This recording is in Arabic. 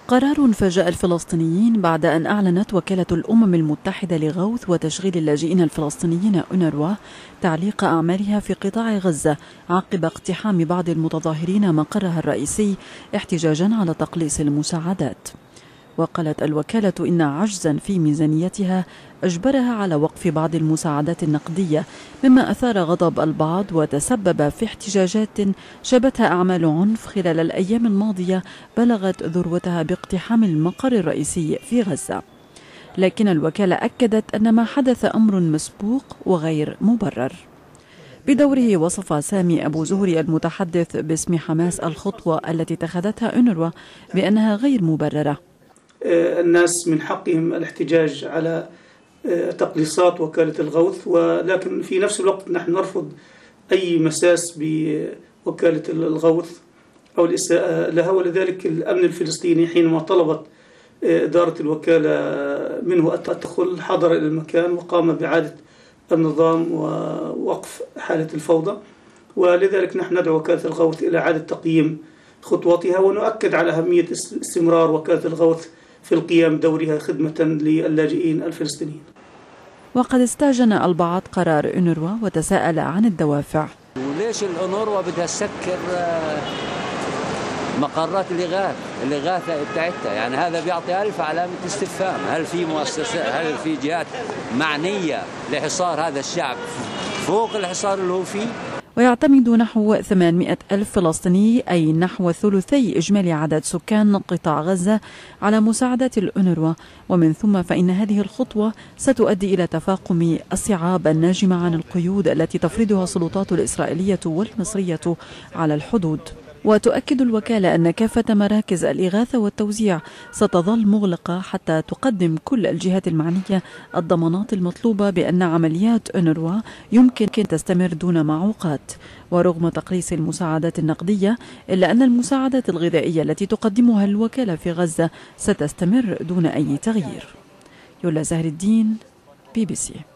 قرار فاجأ الفلسطينيين بعد أن أعلنت وكالة الأمم المتحدة لغوث وتشغيل اللاجئين الفلسطينيين أونروا تعليق أعمالها في قطاع غزة عقب اقتحام بعض المتظاهرين مقرها الرئيسي احتجاجا على تقليص المساعدات. وقالت الوكالة إن عجزا في ميزانيتها أجبرها على وقف بعض المساعدات النقدية، مما أثار غضب البعض وتسبب في احتجاجات شابتها أعمال عنف خلال الأيام الماضية بلغت ذروتها باقتحام المقر الرئيسي في غزة. لكن الوكالة أكدت أن ما حدث أمر مسبوق وغير مبرر. بدوره وصف سامي أبو زهري المتحدث باسم حماس الخطوة التي اتخذتها أونروا بأنها غير مبررة. الناس من حقهم الاحتجاج على تقليصات وكالة الغوث، ولكن في نفس الوقت نحن نرفض أي مساس بوكالة الغوث أو الإساءة لها. ولذلك الأمن الفلسطيني حينما طلبت إدارة الوكالة منه التدخل حضر إلى المكان وقام بإعادة النظام ووقف حالة الفوضى، ولذلك نحن ندعو وكالة الغوث إلى إعادة تقييم خطواتها، ونؤكد على أهمية استمرار وكالة الغوث في القيام بدورها خدمة للاجئين الفلسطينيين. وقد استهجن البعض قرار أونروا وتساءل عن الدوافع. وليش الأونروا بدها تسكر مقرات الإغاثة بتاعتها؟ يعني هذا بيعطي ألف علامة استفهام. هل في مؤسسات، هل في جهات معنية لحصار هذا الشعب فوق الحصار اللي هو فيه؟ ويعتمد نحو 800 ألف فلسطيني، أي نحو ثلثي إجمالي عدد سكان قطاع غزة، على مساعدات الأونروا، ومن ثم فإن هذه الخطوة ستؤدي إلى تفاقم الصعاب الناجمة عن القيود التي تفرضها السلطات الإسرائيلية والمصرية على الحدود. وتؤكد الوكالة أن كافة مراكز الإغاثة والتوزيع ستظل مغلقة حتى تقدم كل الجهات المعنية الضمانات المطلوبة بأن عمليات أونروا يمكن تستمر دون معوقات. ورغم تقليص المساعدات النقدية، إلا أن المساعدات الغذائية التي تقدمها الوكالة في غزة ستستمر دون أي تغيير. يولا زهر الدين، BBC.